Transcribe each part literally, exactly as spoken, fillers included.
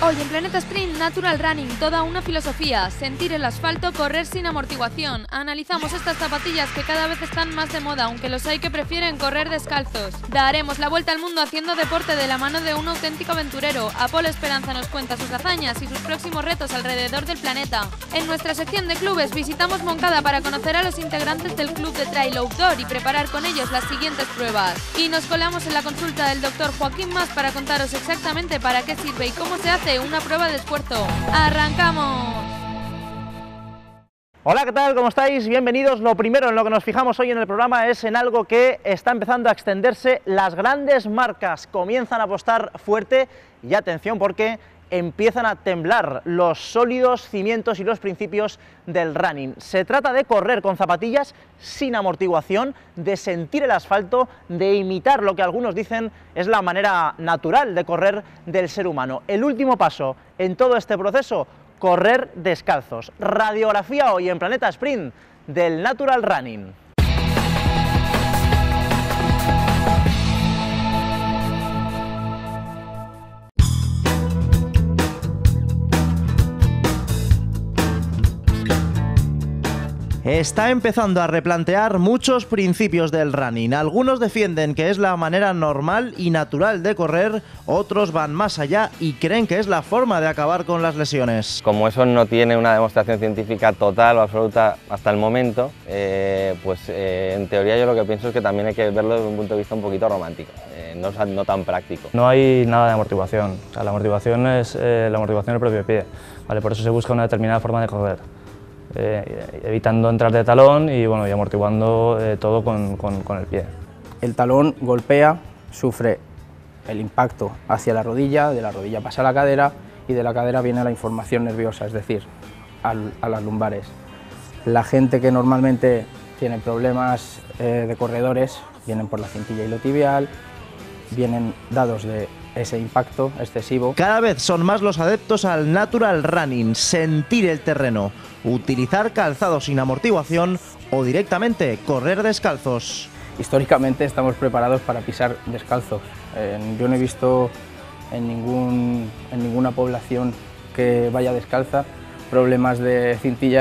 Hoy en Planeta Sprint, Natural Running, toda una filosofía, sentir el asfalto, correr sin amortiguación. Analizamos estas zapatillas que cada vez están más de moda, aunque los hay que prefieren correr descalzos. Daremos la vuelta al mundo haciendo deporte de la mano de un auténtico aventurero. Apolo Esperanza nos cuenta sus hazañas y sus próximos retos alrededor del planeta. En nuestra sección de clubes visitamos Moncada para conocer a los integrantes del club de trail outdoor y preparar con ellos las siguientes pruebas. Y nos colamos en la consulta del doctor Joaquín Mas para contaros exactamente para qué sirve y cómo se hace una prueba de esfuerzo. ¡Arrancamos! Hola, ¿qué tal? ¿Cómo estáis? Bienvenidos. Lo primero en lo que nos fijamos hoy en el programa es en algo que está empezando a extenderse. Las grandes marcas comienzan a apostar fuerte y atención porque empiezan a temblar los sólidos cimientos y los principios del running. Se trata de correr con zapatillas sin amortiguación, de sentir el asfalto, de imitar lo que algunos dicen es la manera natural de correr del ser humano. El último paso en todo este proceso, correr descalzos. Radiografía hoy en Planeta Sprint del Natural Running. Está empezando a replantear muchos principios del running. Algunos defienden que es la manera normal y natural de correr, otros van más allá y creen que es la forma de acabar con las lesiones. Como eso no tiene una demostración científica total o absoluta hasta el momento, eh, pues eh, en teoría yo lo que pienso es que también hay que verlo desde un punto de vista un poquito romántico, eh, no, no tan práctico. No hay nada de amortiguación, o sea, la amortiguación es eh, la amortiguación del propio pie, ¿vale? Por eso se busca una determinada forma de correr. Eh, evitando entrar de talón y, bueno, y amortiguando eh, todo con, con, con el pie. El talón golpea, sufre el impacto hacia la rodilla, de la rodilla pasa a la cadera y de la cadera viene la información nerviosa, es decir, al, a las lumbares. La gente que normalmente tiene problemas eh, de corredores vienen por la cintilla iliotibial, vienen dados de ese impacto excesivo. Cada vez son más los adeptos al natural running, sentir el terreno, utilizar calzado sin amortiguación o directamente correr descalzos. Históricamente estamos preparados para pisar descalzos. Eh, yo no he visto en, ningún, en ninguna población que vaya descalza problemas de cintilla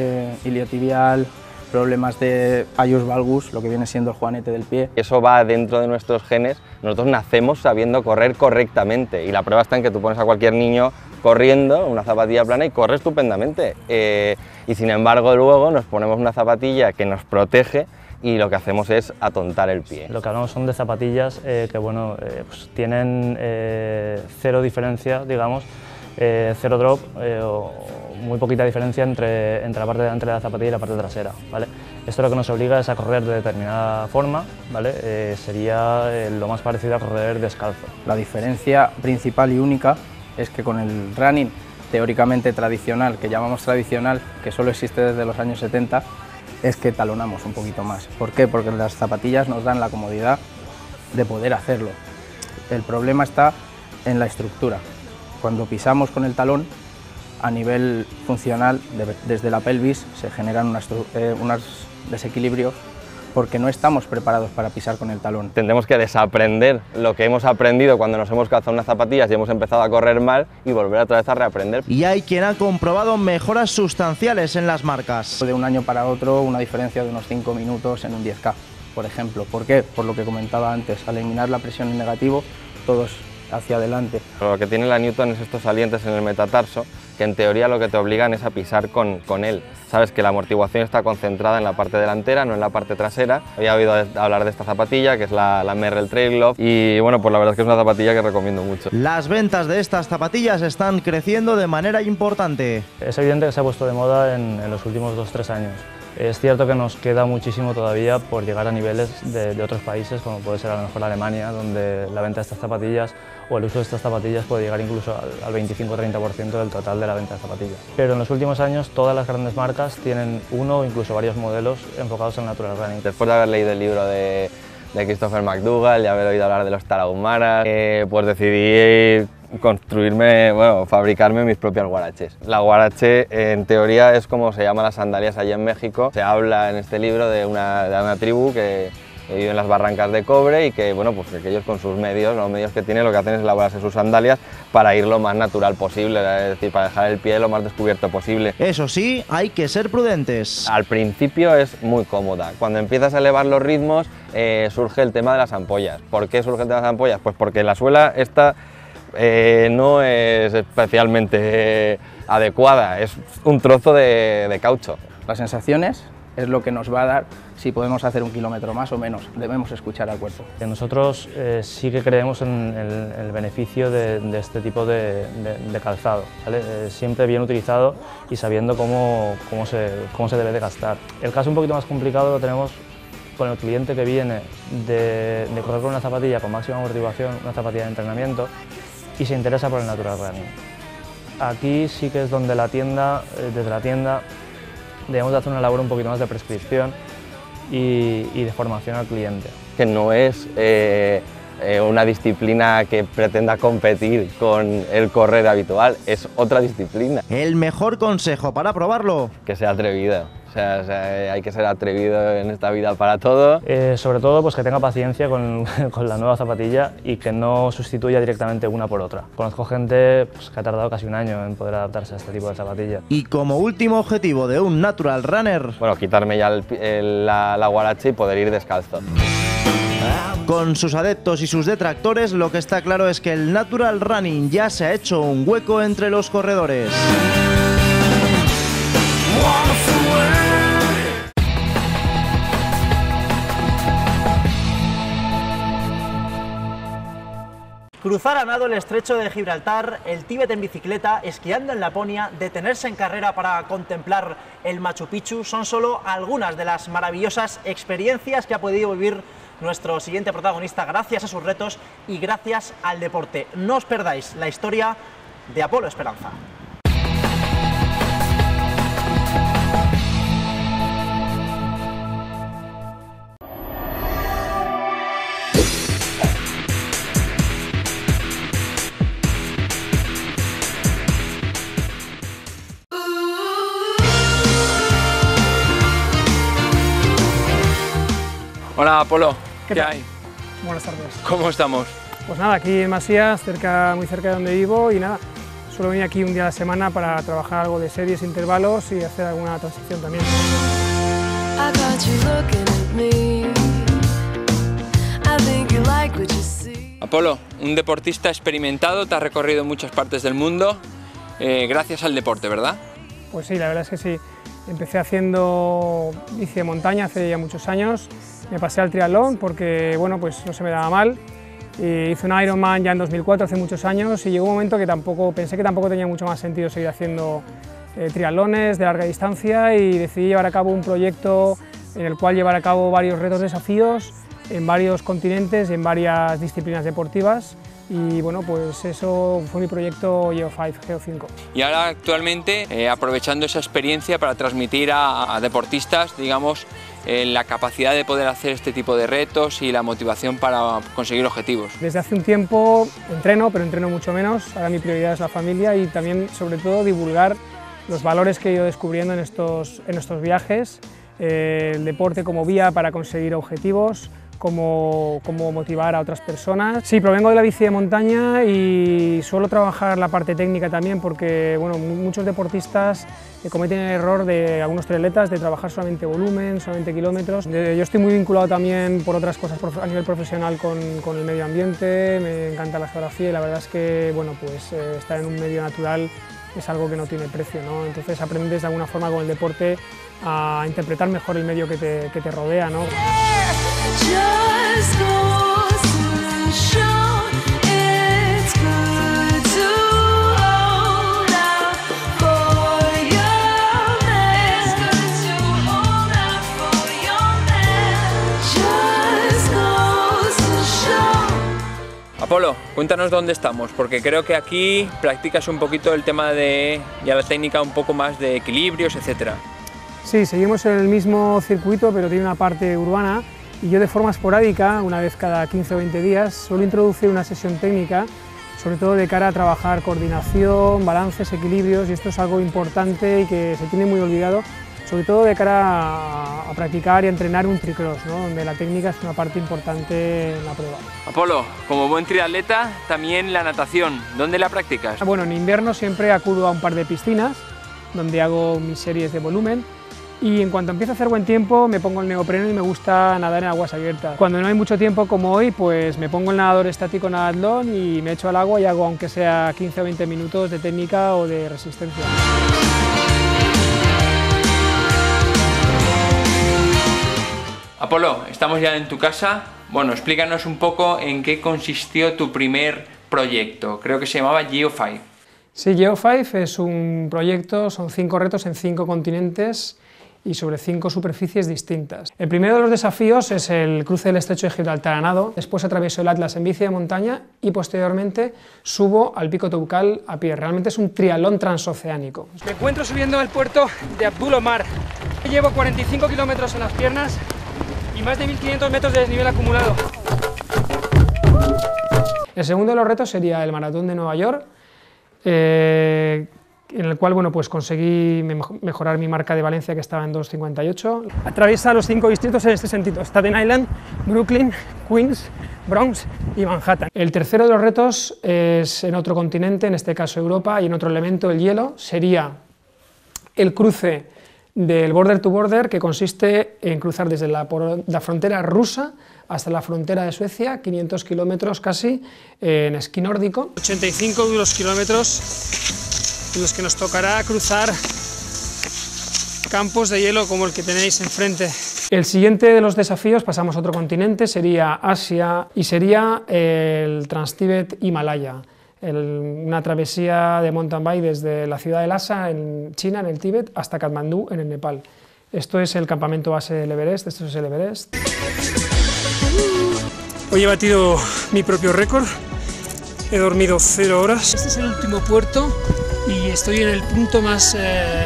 iliotibial, problemas de ius valgus, lo que viene siendo el juanete del pie. Eso va dentro de nuestros genes, nosotros nacemos sabiendo correr correctamente y la prueba está en que tú pones a cualquier niño corriendo, una zapatilla plana y corre estupendamente. Eh, y sin embargo luego nos ponemos una zapatilla que nos protege y lo que hacemos es atontar el pie. Lo que hablamos son de zapatillas eh, que bueno, eh, pues tienen eh, cero diferencia, digamos, eh, cero drop eh, o muy poquita diferencia entre, entre la parte delante de la zapatilla y la parte trasera, ¿vale? Esto lo que nos obliga es a correr de determinada forma, ¿vale? Eh, sería eh, lo más parecido a correr descalzo. La diferencia principal y única es que con el running teóricamente tradicional, que llamamos tradicional, que solo existe desde los años setenta, es que talonamos un poquito más. ¿Por qué? Porque las zapatillas nos dan la comodidad de poder hacerlo. El problema está en la estructura. Cuando pisamos con el talón, a nivel funcional, de, desde la pelvis, se generan unas, eh, unos desequilibrios porque no estamos preparados para pisar con el talón. Tendremos que desaprender lo que hemos aprendido cuando nos hemos calzado unas zapatillas y hemos empezado a correr mal y volver otra vez a reaprender. Y hay quien ha comprobado mejoras sustanciales en las marcas. De un año para otro, una diferencia de unos cinco minutos en un diez K, por ejemplo. ¿Por qué? Por lo que comentaba antes, al eliminar la presión en negativo, todos hacia adelante. Lo que tiene la Newton es estos salientes en el metatarso, que en teoría lo que te obligan es a pisar con, con él. Sabes que la amortiguación está concentrada en la parte delantera, no en la parte trasera. Había oído hablar de esta zapatilla, que es la, la Merrell Trail Glove, y bueno, pues la verdad es que es una zapatilla que recomiendo mucho. Las ventas de estas zapatillas están creciendo de manera importante. Es evidente que se ha puesto de moda en, en los últimos dos tres años. Es cierto que nos queda muchísimo todavía por llegar a niveles de, de otros países, como puede ser a lo mejor Alemania, donde la venta de estas zapatillas o el uso de estas zapatillas puede llegar incluso al, al veinticinco a treinta por ciento del total de la venta de zapatillas. Pero en los últimos años todas las grandes marcas tienen uno o incluso varios modelos enfocados en natural running. Después de haber leído el libro de, de Christopher McDougall y haber oído hablar de los tarahumaras, eh, pues decidí construirme, bueno, fabricarme mis propias guaraches. La guarache en teoría es como se llaman las sandalias allí en México. Se habla en este libro de una, de una tribu que que viven en las barrancas de cobre y que, bueno, pues que ellos con sus medios, los medios que tienen, lo que hacen es elaborarse sus sandalias para ir lo más natural posible, es decir, para dejar el pie lo más descubierto posible. Eso sí, hay que ser prudentes. Al principio es muy cómoda, cuando empiezas a elevar los ritmos eh, surge el tema de las ampollas. ¿Por qué surge el tema de las ampollas? Pues porque la suela esta eh, no es especialmente eh, adecuada, es un trozo de, de caucho. Las sensaciones es lo que nos va a dar si podemos hacer un kilómetro más o menos, debemos escuchar al cuerpo. Nosotros eh, sí que creemos en el, el beneficio de, de este tipo de, de, de calzado, ¿vale? Eh, siempre bien utilizado y sabiendo cómo, cómo, se, cómo se debe de gastar. El caso un poquito más complicado lo tenemos con el cliente que viene de, de correr con una zapatilla con máxima amortiguación, una zapatilla de entrenamiento, y se interesa por el natural running. Aquí sí que es donde la tienda, eh, desde la tienda, debemos de hacer una labor un poquito más de prescripción y, y de formación al cliente. Que no es eh, eh, una disciplina que pretenda competir con el correr habitual, es otra disciplina. El mejor consejo para probarlo: que sea atrevido. O sea, o sea, hay que ser atrevido en esta vida para todo. Eh, sobre todo pues que tenga paciencia con, con la nueva zapatilla y que no sustituya directamente una por otra. Conozco gente pues, que ha tardado casi un año en poder adaptarse a este tipo de zapatilla. Y como último objetivo de un natural runner, bueno, quitarme ya el, el, la, la guaracha y poder ir descalzo. Con sus adeptos y sus detractores, lo que está claro es que el natural running ya se ha hecho un hueco entre los corredores. Cruzar a nado el estrecho de Gibraltar, el Tíbet en bicicleta, esquiando en Laponia, detenerse en carrera para contemplar el Machu Picchu, son solo algunas de las maravillosas experiencias que ha podido vivir nuestro siguiente protagonista gracias a sus retos y gracias al deporte. No os perdáis la historia de Apolo Esperanza. Hola Apolo, ¿qué, ¿qué tal? hay? Buenas tardes. ¿Cómo estamos? Pues nada, aquí en Masías, cerca, muy cerca de donde vivo, y nada, suelo venir aquí un día a la semana para trabajar algo de series, intervalos y hacer alguna transición también. Apolo, un deportista experimentado, te has recorrido muchas partes del mundo, eh, gracias al deporte, ¿verdad? Pues sí, la verdad es que sí. Empecé haciendo bici de montaña hace ya muchos años, me pasé al triatlón porque bueno, pues no se me daba mal. Y hice un Ironman ya en dos mil cuatro, hace muchos años, y llegó un momento que tampoco, pensé que tampoco tenía mucho más sentido seguir haciendo eh, triatlones de larga distancia, y decidí llevar a cabo un proyecto en el cual llevar a cabo varios retos, desafíos en varios continentes y en varias disciplinas deportivas. Y bueno, pues eso fue mi proyecto Geo cinco, Geo cinco. Y ahora actualmente, eh, aprovechando esa experiencia para transmitir a, a deportistas, digamos, eh, la capacidad de poder hacer este tipo de retos y la motivación para conseguir objetivos. Desde hace un tiempo entreno, pero entreno mucho menos. Ahora mi prioridad es la familia y también, sobre todo, divulgar los valores que he ido descubriendo en estos, en estos viajes, eh, el deporte como vía para conseguir objetivos, Cómo, cómo motivar a otras personas. Sí, provengo de la bici de montaña y suelo trabajar la parte técnica también, porque bueno, muchos deportistas cometen el error de algunos triatletas de trabajar solamente volumen, solamente kilómetros. Yo estoy muy vinculado también por otras cosas a nivel profesional con, con el medio ambiente, me encanta la geografía y la verdad es que bueno, pues, eh, estar en un medio natural es algo que no tiene precio, ¿no? Entonces aprendes de alguna forma con el deporte a interpretar mejor el medio que te, que te rodea, ¿no? Apolo, cuéntanos dónde estamos, porque creo que aquí practicas un poquito el tema de ya la técnica un poco más de equilibrios, etcétera. Sí, seguimos en el mismo circuito, pero tiene una parte urbana, y yo de forma esporádica, una vez cada quince o veinte días, suelo introducir una sesión técnica, sobre todo de cara a trabajar coordinación, balances, equilibrios, y esto es algo importante y que se tiene muy olvidado, sobre todo de cara a, a practicar y a entrenar un tricross, ¿no? Donde la técnica es una parte importante en la prueba. Apolo, como buen triatleta, también la natación, ¿dónde la practicas? Bueno, en invierno siempre acudo a un par de piscinas, donde hago mis series de volumen, y en cuanto empieza a hacer buen tiempo me pongo el neopreno y me gusta nadar en aguas abiertas. Cuando no hay mucho tiempo como hoy, pues me pongo el nadador estático Nadatlón y me echo al agua y hago aunque sea quince o veinte minutos de técnica o de resistencia. Apolo, estamos ya en tu casa. Bueno, explícanos un poco en qué consistió tu primer proyecto. Creo que se llamaba Geo cinco. Sí, Geo cinco es un proyecto, son cinco retos en cinco continentes y sobre cinco superficies distintas. El primero de los desafíos es el cruce del estrecho de Gibraltar a nado, después atravieso el Atlas en bici de montaña y posteriormente subo al pico Toubkal a pie. Realmente es un triatlón transoceánico. Me encuentro subiendo al puerto de Abdul Omar. Llevo cuarenta y cinco kilómetros en las piernas y más de mil quinientos metros de desnivel acumulado. El segundo de los retos sería el maratón de Nueva York, eh, en el cual bueno, pues conseguí mejorar mi marca de Valencia, que estaba en dos cincuenta y ocho. Atraviesa los cinco distritos en este sentido: Staten Island, Brooklyn, Queens, Bronx y Manhattan. El tercero de los retos es en otro continente, en este caso Europa, y en otro elemento, el hielo, sería el cruce del border to border, que consiste en cruzar desde la, por, la frontera rusa hasta la frontera de Suecia, quinientos kilómetros casi, en esquí nórdico. ochenta y cinco duros kilómetros en los que nos tocará cruzar campos de hielo como el que tenéis enfrente. El siguiente de los desafíos, pasamos a otro continente, sería Asia y sería el Trans-Tíbet Himalaya. El, una travesía de mountain bike desde la ciudad de Lhasa en China, en el Tíbet, hasta Katmandú en el Nepal. Esto es el campamento base del Everest, esto es el Everest. Hoy he batido mi propio récord, he dormido cero horas. Este es el último puerto y estoy en el punto más, eh,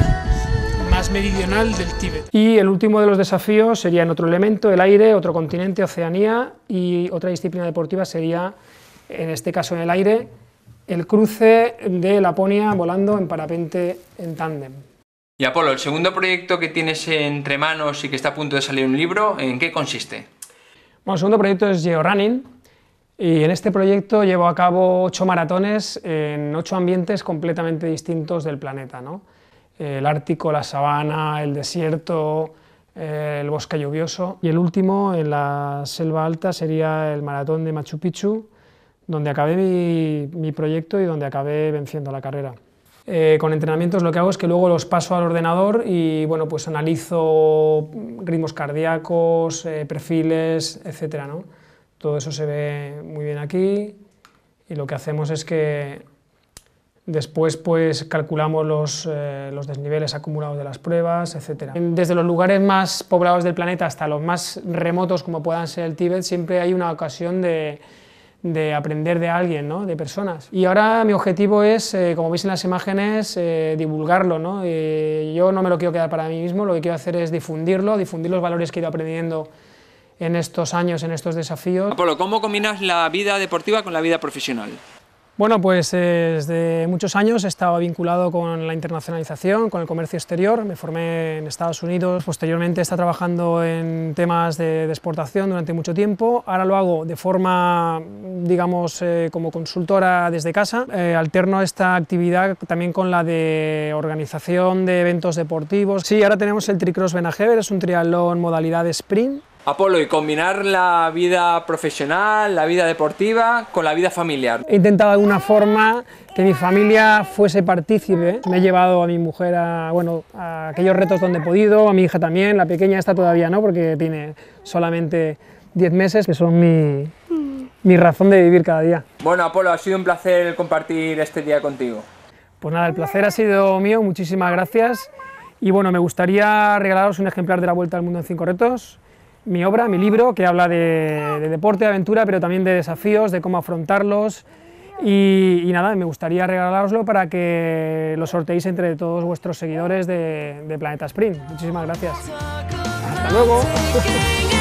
más meridional del Tíbet. Y el último de los desafíos sería en otro elemento, el aire, otro continente, Oceanía, y otra disciplina deportiva sería, en este caso en el aire, el cruce de Laponia volando en parapente en tándem. Y Apolo, el segundo proyecto que tienes entre manos y que está a punto de salir un libro, ¿en qué consiste? Bueno, el segundo proyecto es GeoRunning, y en este proyecto llevo a cabo ocho maratones en ocho ambientes completamente distintos del planeta, ¿no? El Ártico, la sabana, el desierto, el bosque lluvioso, y el último, en la selva alta, sería el maratón de Machu Picchu, donde acabé mi, mi proyecto y donde acabé venciendo la carrera. Eh, con entrenamientos lo que hago es que luego los paso al ordenador y bueno, pues analizo ritmos cardíacos, eh, perfiles, etcétera, ¿no? Todo eso se ve muy bien aquí y lo que hacemos es que después pues calculamos los, eh, los desniveles acumulados de las pruebas, etcétera. Desde los lugares más poblados del planeta hasta los más remotos como puedan ser el Tíbet, siempre hay una ocasión de de aprender de alguien, ¿no? De personas. Y ahora mi objetivo es, eh, como veis en las imágenes, eh, divulgarlo, ¿no? Eh, yo no me lo quiero quedar para mí mismo, lo que quiero hacer es difundirlo, difundir los valores que he ido aprendiendo en estos años, en estos desafíos. Apolo, ¿cómo combinas la vida deportiva con la vida profesional? Bueno, pues eh, desde muchos años he estado vinculado con la internacionalización, con el comercio exterior. Me formé en Estados Unidos, posteriormente he estado trabajando en temas de, de exportación durante mucho tiempo. Ahora lo hago de forma, digamos, eh, como consultora desde casa. Eh, alterno esta actividad también con la de organización de eventos deportivos. Sí, ahora tenemos el Tricross Benajever, es un triatlón modalidad sprint. Apolo, y combinar la vida profesional, la vida deportiva con la vida familiar. He intentado de alguna forma que mi familia fuese partícipe. Me he llevado a mi mujer a, bueno, a aquellos retos donde he podido, a mi hija también, la pequeña está todavía no, porque tiene solamente diez meses, que son mi, mi razón de vivir cada día. Bueno, Apolo, ha sido un placer compartir este día contigo. Pues nada, el placer ha sido mío, muchísimas gracias. Y bueno, me gustaría regalaros un ejemplar de La Vuelta al Mundo en cinco retos. Mi obra, mi libro, que habla de, de deporte, de aventura, pero también de desafíos, de cómo afrontarlos y, y nada, me gustaría regalároslo para que lo sorteéis entre todos vuestros seguidores de, de Planeta Sprint. Muchísimas gracias. Hasta luego.